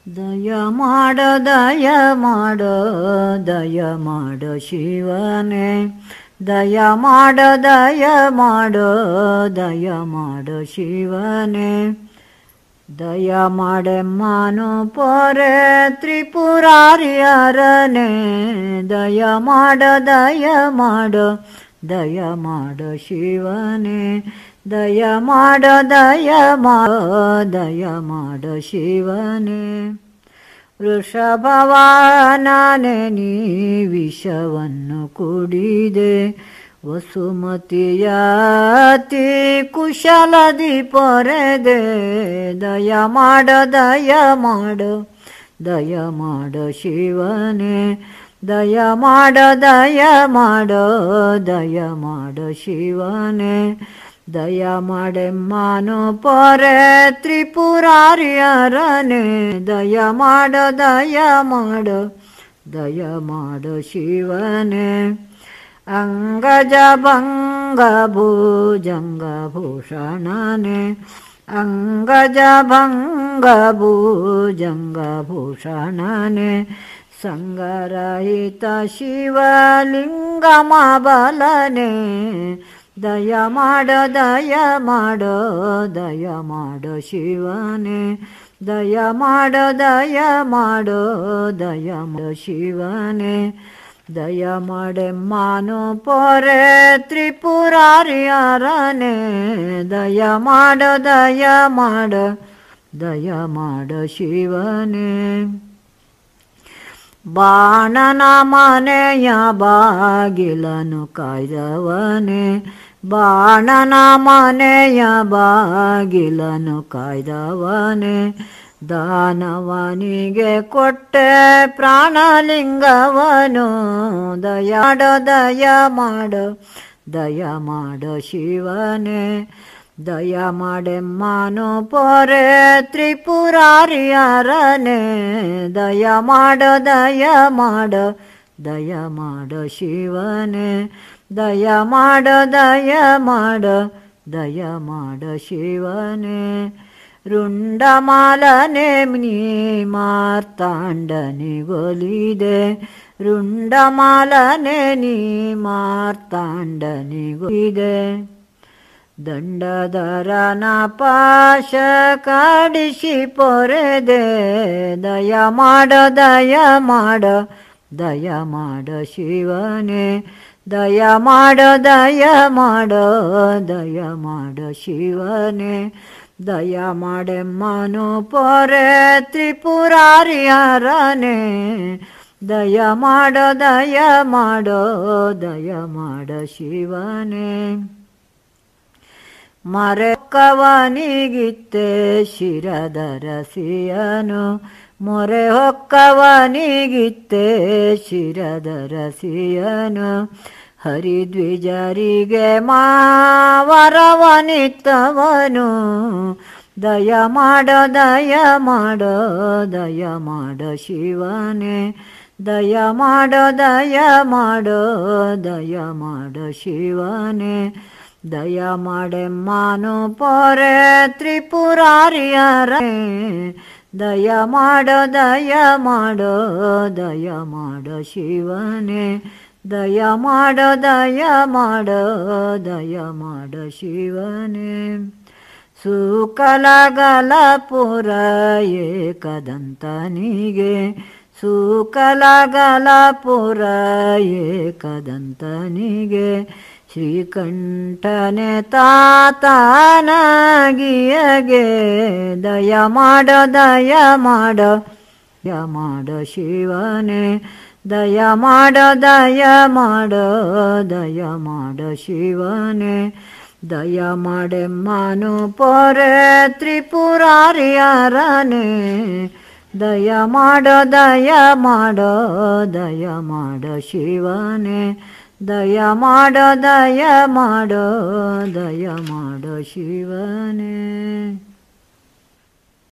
ದಯ ಮಾಡ ದಯ ಮಾಡ ದಯ ಮಾಡ ಶಿವನೇ, ದಯ ಮಾಡ ದಯ ಮಾಡ ದಯ ಮಾಡ ಶಿವನೇ, ದಯ ಮಾಡೆಮ್ಮನು ಪೊರೆ ತ್ರಿಪುರಾರಿಯರನೇ, ದಯ ಮಾಡ ದಯ ಮಾಡ ದಯ ಮಾಡ ಶಿವನೇ, ದಯ ಮಾಡ ದಯ ಮಾಡ ದಯ ಮಾಡ ಶಿವನೇ. ವೃಷಭವಾಹನನೇ ನೀ ವಿಷವನ್ನು ಕುಡಿದೆ, ವಸುಮತಿಯತಿ ಕುಶಲದಿ ಪೊರೆದೆ, ದಯ ಮಾಡ ದಯ ಮಾಡ ದಯ ಮಾಡ ಶಿವನೇ, ದಯ ಮಾಡ ದಯ ಮಾಡ ದಯ ಮಾಡ ಶಿವನೇ, ದಯ ಮಾಡೆಮ್ಮನು ಪೊರೆ ತ್ರಿಪುರಾರಿಯರನೇ, ದಯ ಮಾಡ ದಯ ಮಾಡ ದಯ ಮಾಡ ಶಿವನೇ. ಅಂಗಜ ಭಂಗ ಭುಜಂಗ ಭೂಷಣನೇ, ಅಂಗಜ ಭಂಗ ಭುಜಂಗ ಭೂಷಣನೇ, ಸಂಗರಹಿತ ಶಿವಲಿಂಗಮ ಬಲನೆ, ದಯ ಮಾಡ ದಯ ಮಾಡ ದಯ ಮಾಡ ಶಿವನೇ, ದಯ ಮಾಡ ದಯ ಮಾಡ ದಯ ಮಾಡ ಶಿವನೇ, ದಯ ಮಾಡೆಮ್ಮನು ಪೊರೆ ತ್ರಿಪುರಾರಿಯರನೇ, ದಯ ಮಾಡ ದಯ ಮಾಡ ದಯ ಮಾಡ ಶಿವನೇ. ಬಾಣನ ಮನೆಯ ಬಾಗಿಲನು ಕಾಯ್ದವನೇ, ಬಾಣನ ಮನೆಯ ಬಾಗಿಲನು ಕಾಯ್ದವನೇ, ದಾನವನಿಗೆ ಕೊಟ್ಟೆ ಪ್ರಾಣಲಿಂಗವನು, ದಯ ಮಾಡ ದಯ ಮಾಡ ದಯ ಮಾಡ ಶಿವನೇ, ದಯ ಮಾಡೆಮ್ಮನು ಪೊರೆ ತ್ರಿಪುರಾರಿಯರನೇ, ದಯ ಮಾಡ ದಯ ಮಾಡ ದಯ ಮಾಡ ಶಿವನೇ, ದಯ ಮಾಡ ದಯ ಮಾಡ ದಯ ಮಾಡ ಶಿವನೇ. ರುಂಡಮಾಲನೆ ನೀ ಮಾರ್ತಾಂಡನಿಗೊಲಿದೆ, ರುಂಡಮಾಲನೆ ನೀ ಮಾರ್ತಾಂಡನಿಗೊಲಿದೆ, ದಂಡಧರನ ಪಾಶ ಕಾಡಿಸಿ ಪೊರೆದೆ, ದಯ ಮಾಡ ದಯ ಮಾಡ ದಯ ಮಾಡ ಶಿವನೇ, ದಯ ಮಾಡ ದಯ ಮಾಡ ದಯ ಮಾಡ ಶಿವನೇ, ದಯ ಮಾಡೆಮ್ಮನು ಪೊರೆ ತ್ರಿಪುರಾರಿಯರನೇ, ದಯ ಮಾಡ ದಯ ಮಾಡ ದಯ ಮಾಡ ಶಿವನೇ. ಮೊರೆಹೊಕ್ಕವನಿಗಿತ್ತೆ ಶಿರದರಸಿಯನು, ಮೊರೆ ಹೊಕ್ಕವನಿಗಿತ್ತೆ ಶಿರದರಸಿಯನು, ಹರಿದ್ವಿಜರಿಗೆ ಮಾವರವನಿತ್ತವನು, ದಯ ಮಾಡ ದಯ ಮಾಡ ದಯ ಮಾಡ ಶಿವನೇ, ದಯ ಮಾಡ ದಯ ಮಾಡ ದಯ ಮಾಡ ಶಿವನೇ, ದಯ ಮಾಡೆಮ್ಮನು ಪೊರೆ ತ್ರಿಪುರಾರಿಯರೇ, ದಯ ಮಾಡ ದಯ ಮಾಡ ದಯ ಮಾಡ ಶಿವನೇ, ದಯ ಮಾಡ ದಯ ಮಾಡ ದಯ ಮಾಡ ಶಿವನೇ. ಸುಕಲಗಲಪುರ ಏಕದಂತನಿಗೆ, ಸುಕಲಗಲಪುರ ಏಕದಂತನಿಗೆ, ಶ್ರೀಕಂಠನೆ ತಾತನಗಿಯಗೆ, ದಯ ಮಾಡ ದಯ ಮಾಡ ದಯ ಮಾಡ ಶಿವನೇ, ದಯ ಮಾಡ ದಯ ಮಾಡ ದಯ ಮಾಡ ಶಿವನೇ, ದಯ ಮಾಡೆಮ್ಮನು ಪೊರೆ ತ್ರಿಪುರಾರಿಯರನೇ, ದಯ ಮಾಡ ದಯ ಮಾಡ ದಯ ಮಾಡ ಶಿವನೇ, ದಯ ಮಾಡ ದಯ ಮಾಡ ದಯ ಮಾಡ ಶಿವನೇ.